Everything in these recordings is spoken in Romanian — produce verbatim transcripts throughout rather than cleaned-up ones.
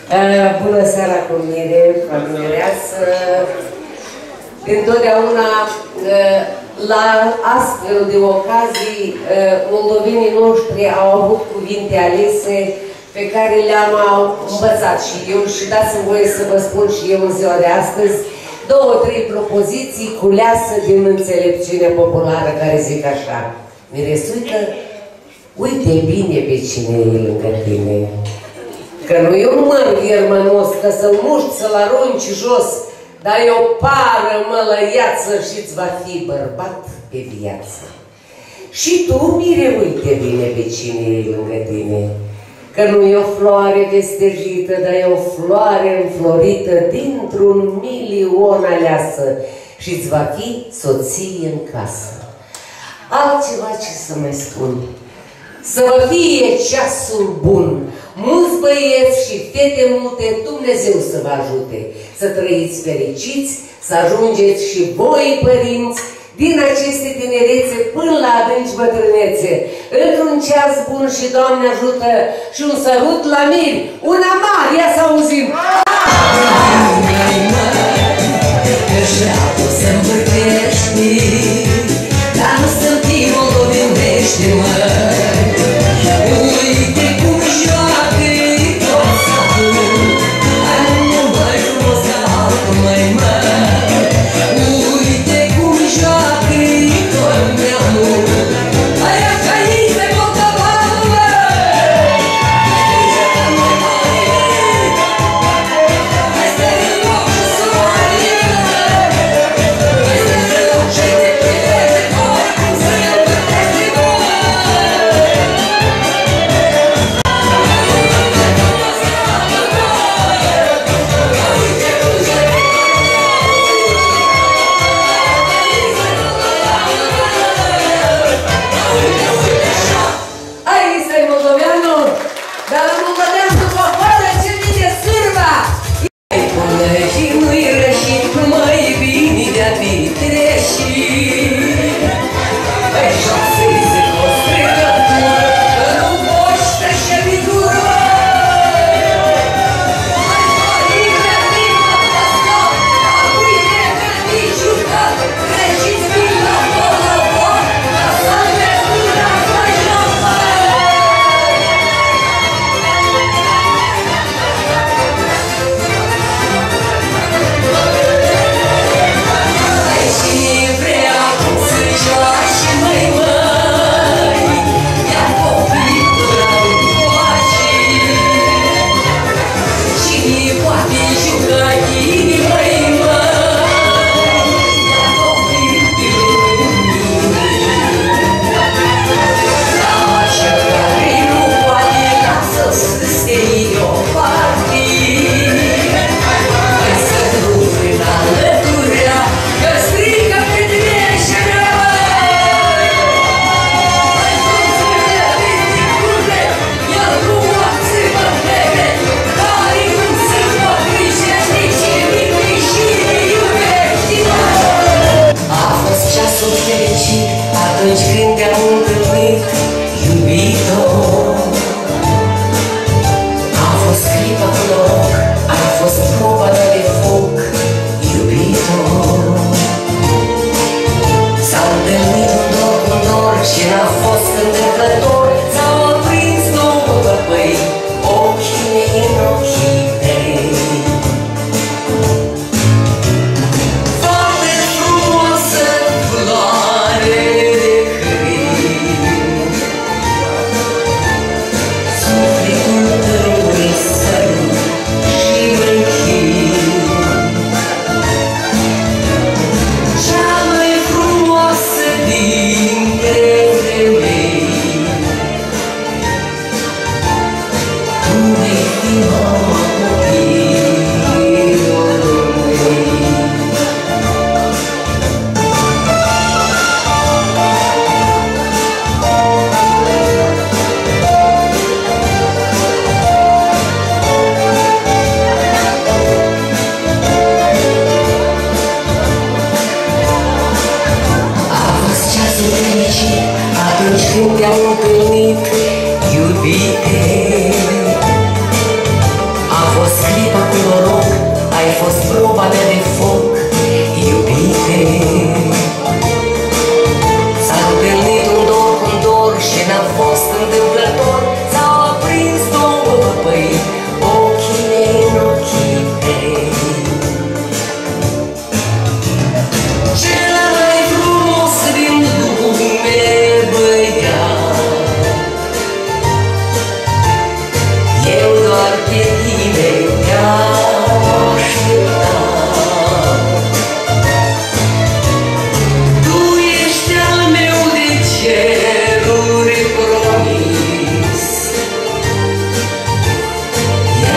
Bună seara cu mine, familiață. Întotdeauna, la astfel de ocazii, moldovenii noștri au avut cuvinte alese pe care le-am învățat și eu și dați-mi voie să vă spun și eu în ziua de astăzi două, trei propoziții culeasă din înțelepciunea populară care zic așa: Miresuică, uite bine pe cine e lângă tine, că nu e un măr viermănos, că să-l muști, să-l arunci jos, dar e o pară mălăiață și-ți va fi bărbat pe viață. Și tu, Mire, uite bine pe cine e lângă tine, că nu e o floare vestejită, dar e o floare înflorită dintr-un milion aleasă și-ți va fi soție în casă. Altceva ce să mai spun? Să vă fie ceasul bun, mulți băieți și fete multe, Dumnezeu să vă ajute, să trăiți fericiți, să ajungeți și voi, părinți, din aceste tinerețe până la adânci bătrânețe, într-un ceas bun și Doamne ajută și un sărut la miri, una mare, ia să auzim! Dar nu sunt moldovenești, mă. Uite cum joacă-i tot satul, hai nu mai frumos ca altul, măi, mă. Uite cum joacă-i tot neamul, aia ca ei pe Moldovanul, măi.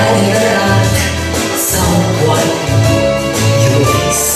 not someone you miss.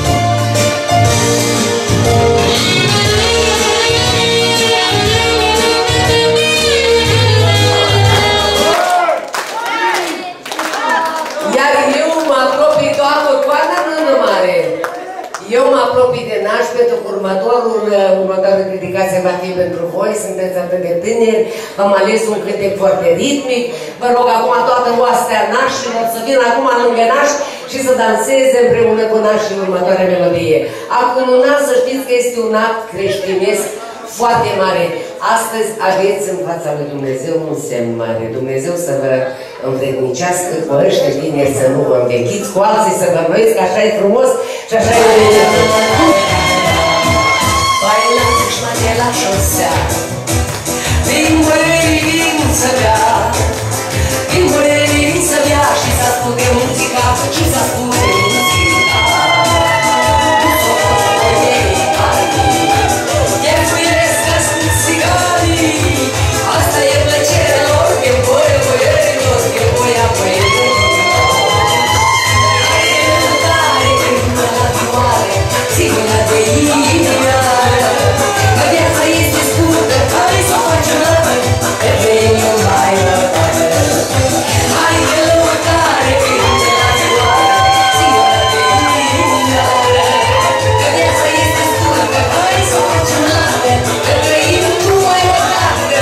Iar eu mă apropii toată coada Nână Mare. Eu mă apropii de naș pentru că următorul, următoarea dedicație va fi pentru voi, sunteți atât de tineri, v-am ales un cântec foarte ritmic. Vă rog acum toată oastea nașilor să vină acum lângă naș și să danseze împreună cu nașii următoarea melodie. Acum un an să știți că este un act creștinesc foarte mare. Astăzi aveți în fața lui Dumnezeu un semn mare. Dumnezeu să vă învrednicească cu ăștia tineri, să nu vă învechiți, cu alții să vă înnoiți, că așa e frumos și așa e Dumnezeu. Bailando șmate la șosea, vin băierii vin să bea, vin băierii vin să bea și să asculte muzica, și să asculte muzica. Asta e plăcerea lor, că voie boierilor, că voia boierilor. Hai de lăutare, când la vioare, ține-la de inimioară. Că viața este scurtă, hai să o facem la noi, că venim mai lăutare. Hai de lăutare, când la vioare, ține-la de inimioară. Că viața este scurtă, hai să o facem la noi, că trăim numai o dată.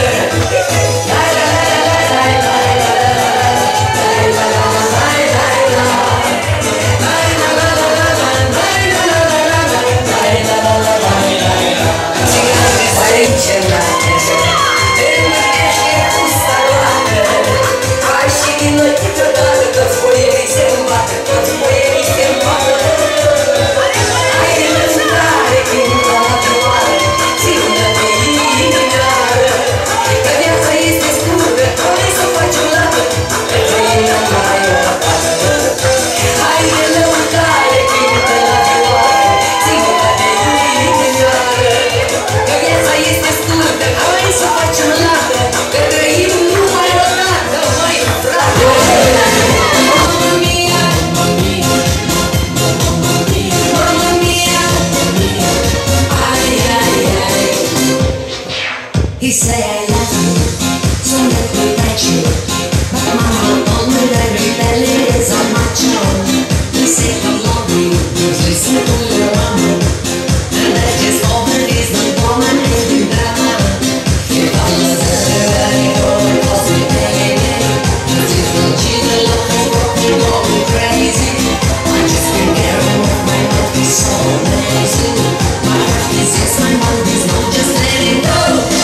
He say I love you, so let me touch you. But mama told me that rebellion is a macho. He say come love me, just listen to your mama. And I just hope that he's the woman in the drama. If I was everybody, oh, it was me baby. Just if the children love me, they go me crazy. I just can't get enough, my love is so amazing. My heart is yes, my mind is no, just let it go.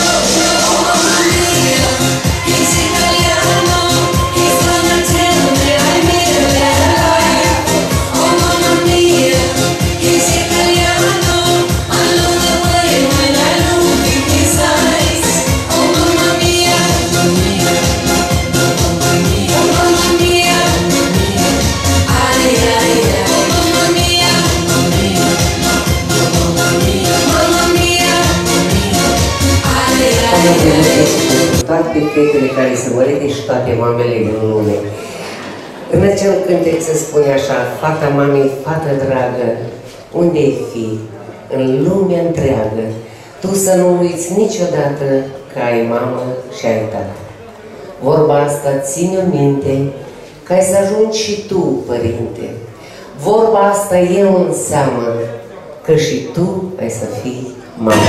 Toate fetele care se mărite și toate mamele din lume. În acel cântec se spune așa: fata mamei, fată dragă, unde-i fi? În lumea întreagă. Tu să nu uiți niciodată că ai mamă și ai tată. Vorba asta ține-o minte, că ai să ajungi și tu, părinte. Vorba asta eu în seamă, că și tu ai să fii mamă.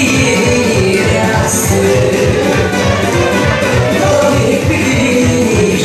Don't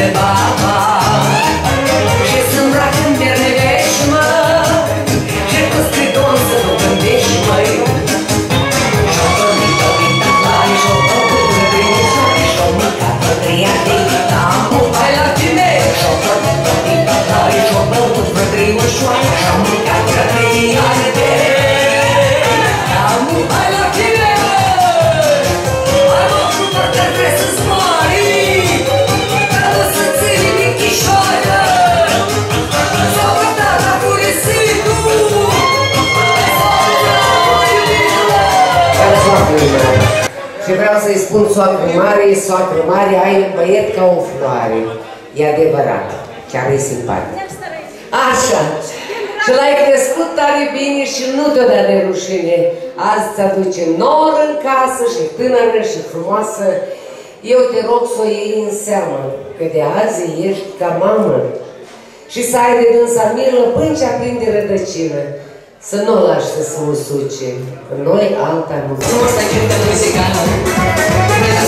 baba și să îmbracă în pierne veșmă și cu stridon să nu gândești, măi. Și-o dormit, o vintat mare, și-o făcut în primișoare, și-o mâncat pătria de la mutai la tine. Și-o dormit, o vintat mare, și-o făcut în primișoare, și-o mâncat pătria de la mutai la tine. Hai mă, frumă, că vrei să-ți mori, că o să ții michișoară, sau că tata cu resitul, sau că mai iubire. Ca soacră mare. Și vreau să-i spun soacră mare, soacră mare, ai un băiet ca o floare. E adevărat, chiar e simpatic. Așa. Și l-ai crescut tare bine și nu te-o dea de rușine. Azi ți-aduce nor în casă și tânără și frumoasă. Eu te rog să o iei în seamă, că de azi ești ca mamă. Și să ai de dânsa milă până ce aprinde rădăcină. Să nu o lași să se usuce, că noi alta nu. Nu o să cântă muzica.